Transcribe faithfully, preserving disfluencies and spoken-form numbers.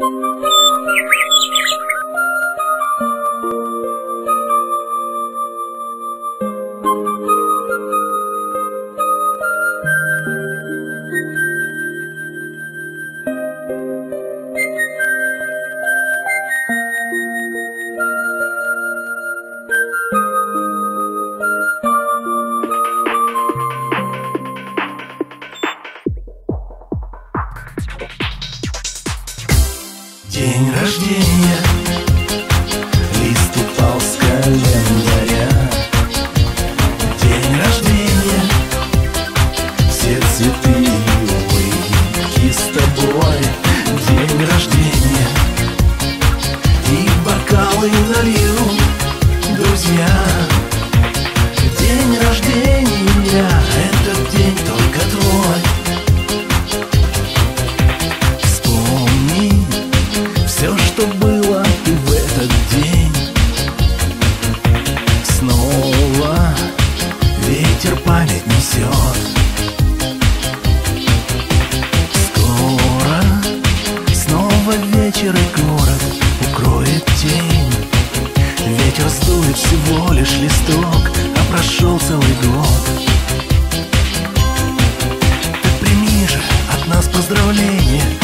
День рождения, лист упал с календаря. День рождения, все цветы и улыбки с тобой. День рождения, и бокалы налью, друзья. День рождения, этот день только твой. Все, что было в этот день, снова ветер память несет. Скоро снова вечер, и город укроет тень. Ветер сдует всего лишь листок, а прошел целый год. Так прими же от нас поздравления,